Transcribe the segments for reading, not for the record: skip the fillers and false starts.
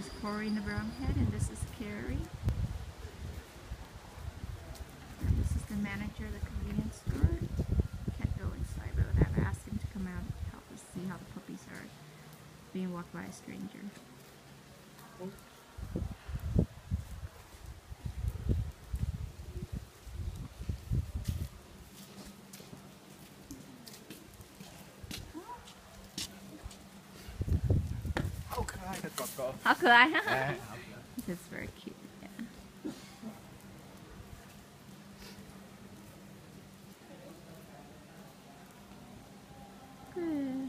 is Cary in the brown head, and this is Cary. And this is the manager of the convenience store. Can't go inside, but I've asked him to come out and help us see how the puppies are being walked by a stranger. How could I? It's very cute. Yeah. Good.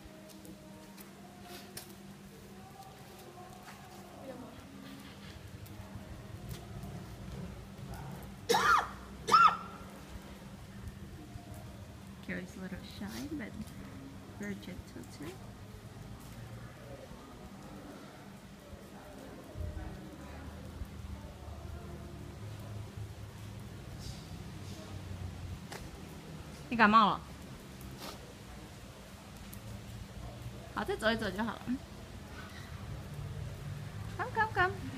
Cary's a little shy, but very gentle too. Đi cảm ơn. 好，再走一走就好了。Come, come, come.